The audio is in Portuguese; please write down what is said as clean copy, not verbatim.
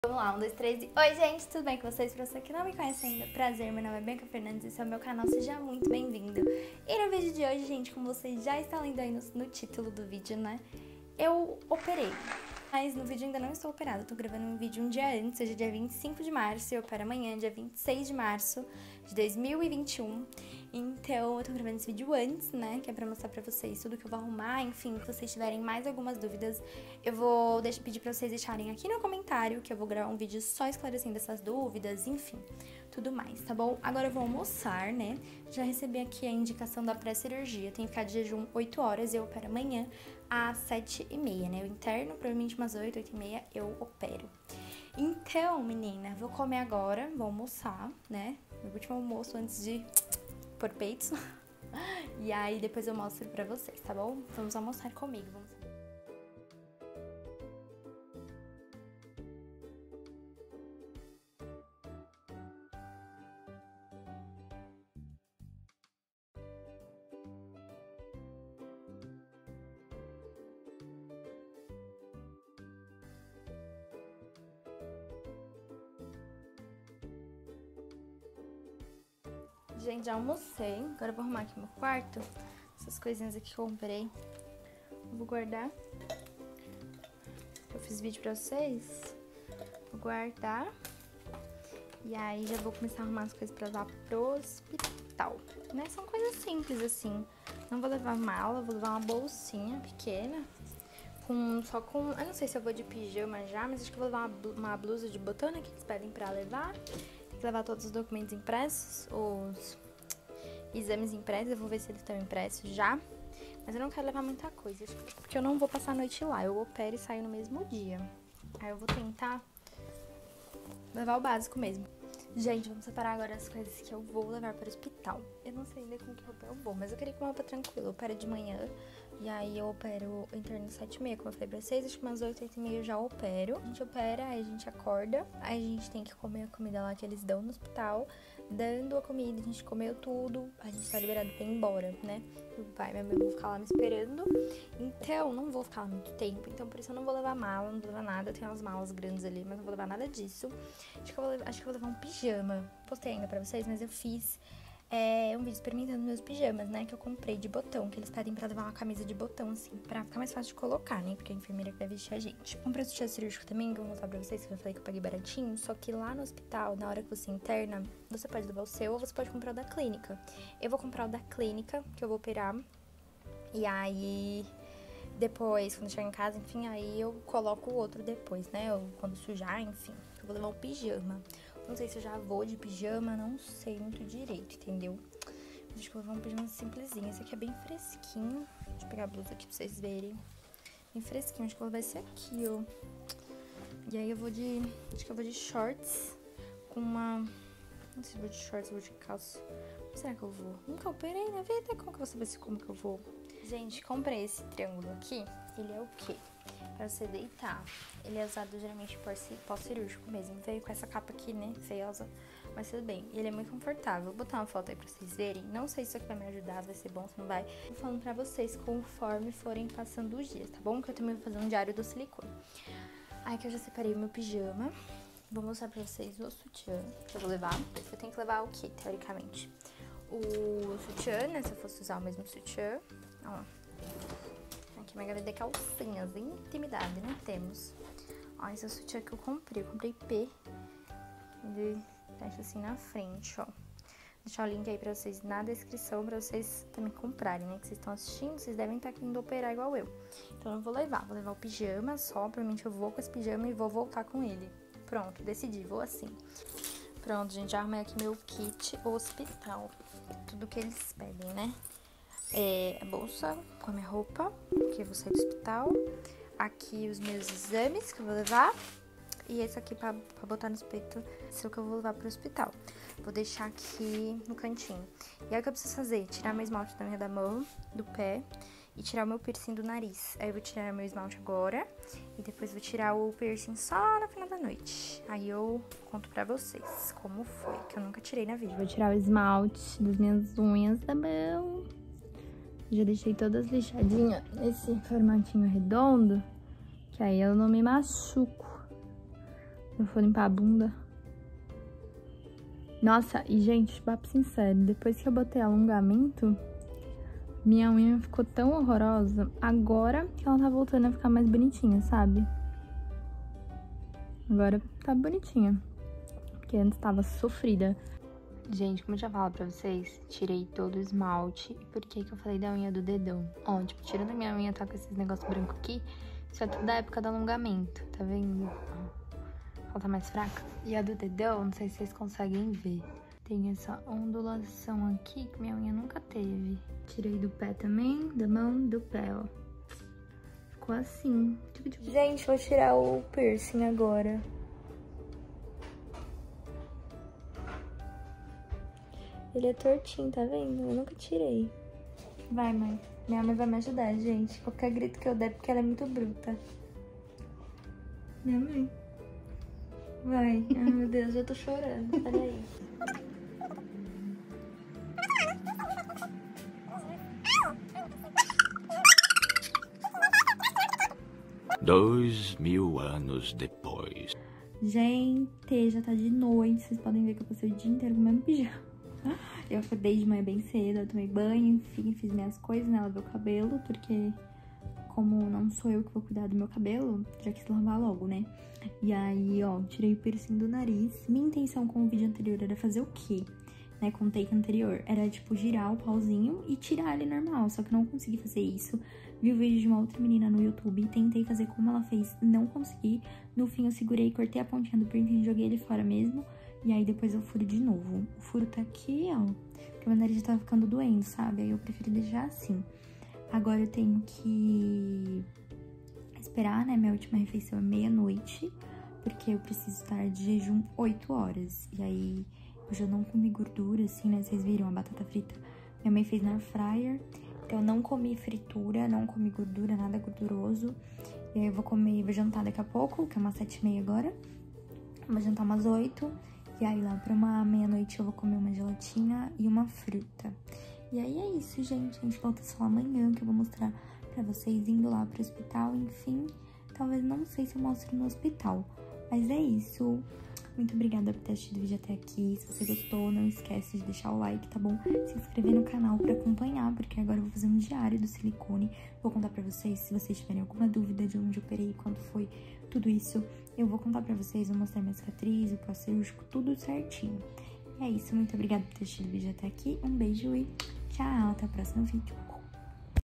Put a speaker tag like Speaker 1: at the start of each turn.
Speaker 1: Vamos lá, 1, 2, 3 e... Oi, gente, tudo bem com vocês? Pra você que não me conhece ainda, prazer, meu nome é Bianca Fernandes, esse é o meu canal, seja muito bem-vindo. E no vídeo de hoje, gente, como vocês já estão lendo aí no título do vídeo, né, eu operei. Mas no vídeo ainda não estou operada, eu tô gravando um vídeo um dia antes, hoje é dia 25 de março, e eu opero amanhã, dia 26 de março de 2021. Então eu tô gravando esse vídeo antes, né, que é pra mostrar pra vocês tudo que eu vou arrumar, enfim, se vocês tiverem mais algumas dúvidas, eu vou pedir pra vocês deixarem aqui no comentário, que eu vou gravar um vídeo só esclarecendo essas dúvidas, enfim, tudo mais, tá bom? Agora eu vou almoçar, né, já recebi aqui a indicação da pré-cirurgia, tenho que ficar de jejum 8 horas e eu opero amanhã às 7h30, né, o interno, provavelmente umas 8, 8h30 eu opero. Então, menina, vou comer agora, vou almoçar, né, meu último almoço antes de por peitos. E aí depois eu mostro pra vocês, tá bom? Vamos almoçar comigo, vamos. Gente, já almocei, agora eu vou arrumar aqui meu quarto. Essas coisinhas aqui que eu comprei, eu vou guardar. Eu fiz vídeo pra vocês, vou guardar. E aí já vou começar a arrumar as coisas pra levar pro hospital, né? São coisas simples assim, não vou levar mala, vou levar uma bolsinha pequena. Só com, eu não sei se eu vou de pijama já, mas acho que eu vou levar uma blusa de botão, né, que eles pedem pra levar. Levar todos os documentos impressos, os exames impressos, eu vou ver se eles estão impressos já. Mas eu não quero levar muita coisa, porque eu não vou passar a noite lá, eu opero e saio no mesmo dia. Aí eu vou tentar levar o básico mesmo. Gente, vamos separar agora as coisas que eu vou levar para o hospital. Eu não sei ainda com que roupa eu vou, mas eu queria com uma roupa tranquila. Eu opero de manhã, e aí eu opero interno 7h30, como eu falei pra vocês. Acho que umas 8, 8h30 eu já opero. A gente opera, aí a gente acorda, aí a gente tem que comer a comida lá que eles dão no hospital. Dando a comida, a gente comeu tudo, a gente tá liberado pra ir embora, né? Meu pai e minha mãe vão ficar lá me esperando. Então, não vou ficar lá muito tempo, então por isso eu não vou levar mala, não vou levar nada. Eu tenho umas malas grandes ali, mas não vou levar nada disso. Acho que eu vou levar um pijama. Postei ainda pra vocês, mas eu fiz um vídeo experimentando meus pijamas, né? Que eu comprei de botão, que eles pedem pra levar uma camisa de botão, assim, pra ficar mais fácil de colocar, né? Porque a enfermeira que vai vestir a gente. Comprei o sutiã cirúrgico também, que eu vou mostrar pra vocês, que eu falei que eu paguei baratinho. Só que lá no hospital, na hora que você interna, você pode levar o seu ou você pode comprar o da clínica. Eu vou comprar o da clínica, que eu vou operar. E aí, depois, quando eu chegar em casa, enfim, aí eu coloco o outro depois, né? Ou quando sujar, enfim. Eu vou levar um pijama. Não sei se eu já vou de pijama, não sei muito direito, entendeu? Mas acho que eu vou levar um pijama simplesinho. Esse aqui é bem fresquinho. Deixa eu pegar a blusa aqui pra vocês verem. Bem fresquinho, acho que eu vou levar esse aqui, ó. E aí eu vou de... acho que eu vou de shorts com uma... não sei se eu vou de shorts ou vou de calça. Como será que eu vou? Nunca operei na vida, como que eu vou saber como que eu vou? Gente, comprei esse triângulo aqui. Ele é o quê? Pra você deitar. Ele é usado geralmente pós-cirúrgico mesmo. Veio com essa capa aqui, né? Feiosa, mas tudo bem. E ele é muito confortável. Vou botar uma foto aí pra vocês verem. Não sei se isso aqui vai me ajudar, vai ser bom, se não vai. Vou falando pra vocês conforme forem passando os dias, tá bom? Que eu também vou fazer um diário do silicone. Aí que eu já separei o meu pijama. Vou mostrar pra vocês o sutiã que eu vou levar. Eu tenho que levar o quê, teoricamente? O sutiã, né? Se eu fosse usar o mesmo sutiã. Ó. Aqui uma gaveta de calcinhas, intimidade, né? Temos. Ó, esse é o sutiã que eu comprei. Eu comprei P. Ele fecha assim na frente, ó. Vou deixar o link aí pra vocês na descrição, pra vocês também comprarem, né? Que vocês estão assistindo, vocês devem estar querendo operar igual eu. Então eu vou levar o pijama só. Provavelmente eu vou com esse pijama e vou voltar com ele. Pronto, decidi, vou assim. Pronto, gente, já arrumei aqui meu kit hospital. Tudo que eles pedem, né? A bolsa com a minha roupa, que eu vou sair do hospital. Aqui os meus exames que eu vou levar. E esse aqui pra botar nos peitos, esse é o que eu vou levar pro hospital. Vou deixar aqui no cantinho. E aí o que eu preciso fazer? Tirar meu esmalte da minha da mão, do pé. E tirar o meu piercing do nariz. Aí eu vou tirar meu esmalte agora. E depois vou tirar o piercing só no final da noite. Aí eu conto pra vocês como foi, que eu nunca tirei na vida. Vou tirar o esmalte das minhas unhas da mão. Já deixei todas lixadinhas nesse formatinho redondo, que aí eu não me machuco. eu for limpar a bunda. Nossa, e gente, papo sincero, depois que eu botei alongamento, minha unha ficou tão horrorosa. Agora que ela tá voltando a ficar mais bonitinha, sabe? Agora tá bonitinha. Porque antes tava sofrida. Gente, como eu já falo pra vocês, tirei todo o esmalte. E por que que eu falei da unha do dedão? Ó, tipo, tirando a minha unha, tá com esses negócios brancos aqui. Isso é tudo da época do alongamento, tá vendo? Ela tá mais fraca. E a do dedão, não sei se vocês conseguem ver. Tem essa ondulação aqui que minha unha nunca teve. Tirei do pé também, da mão, do pé, ó. Ficou assim. Gente, vou tirar o piercing agora. Ele é tortinho, tá vendo? Eu nunca tirei. Vai, mãe. Minha mãe vai me ajudar, gente. Qualquer grito que eu der, porque ela é muito bruta. Minha mãe. Vai. Ai, meu Deus, eu tô chorando. Peraí.
Speaker 2: Dois 1000 anos depois.
Speaker 1: Gente, já tá de noite. Vocês podem ver que eu passei o dia inteiro com o mesmo pijama. Eu acordei de manhã bem cedo, eu tomei banho, enfim, fiz minhas coisas, né? Lavei o cabelo, porque como não sou eu que vou cuidar do meu cabelo, já quis lavar logo, né? E aí, ó, tirei o piercing do nariz. Minha intenção com o vídeo anterior era fazer o quê? Né, com o take anterior. Era, tipo, girar o pauzinho e tirar ele normal, só que não consegui fazer isso. Vi o vídeo de uma outra menina no YouTube e tentei fazer como ela fez, não consegui. No fim, eu segurei, cortei a pontinha do piercing e joguei ele fora mesmo. E aí, depois eu furo de novo. O furo tá aqui, ó, porque meu nariz já tava ficando doendo, sabe? Aí eu prefiro deixar assim. Agora eu tenho que esperar, né? Minha última refeição é meia-noite, porque eu preciso estar de jejum 8 horas. E aí, eu já não comi gordura, assim, né? Vocês viram a batata frita? Minha mãe fez na air fryer. Então, eu não comi fritura, não comi gordura, nada gorduroso. E aí, eu vou jantar daqui a pouco, que é umas 7h30 agora. Vou jantar umas 8. E aí, lá pra uma meia-noite, eu vou comer uma gelatina e uma fruta. E aí, é isso, gente. A gente volta só amanhã, que eu vou mostrar pra vocês indo lá pro hospital. Enfim, talvez não sei se eu mostro no hospital. Mas é isso. Muito obrigada por ter assistido o vídeo até aqui. Se você gostou, não esquece de deixar o like, tá bom? Se inscrever no canal pra acompanhar, porque agora eu vou fazer um diário do silicone. Vou contar pra vocês, se vocês tiverem alguma dúvida de onde eu operei, quando foi, tudo isso. Eu vou contar pra vocês, vou mostrar minha cicatriz, o pós-cirúrgico, tudo certinho. E é isso, muito obrigada por ter assistido o vídeo até aqui. Um beijo e tchau, até o próximo vídeo.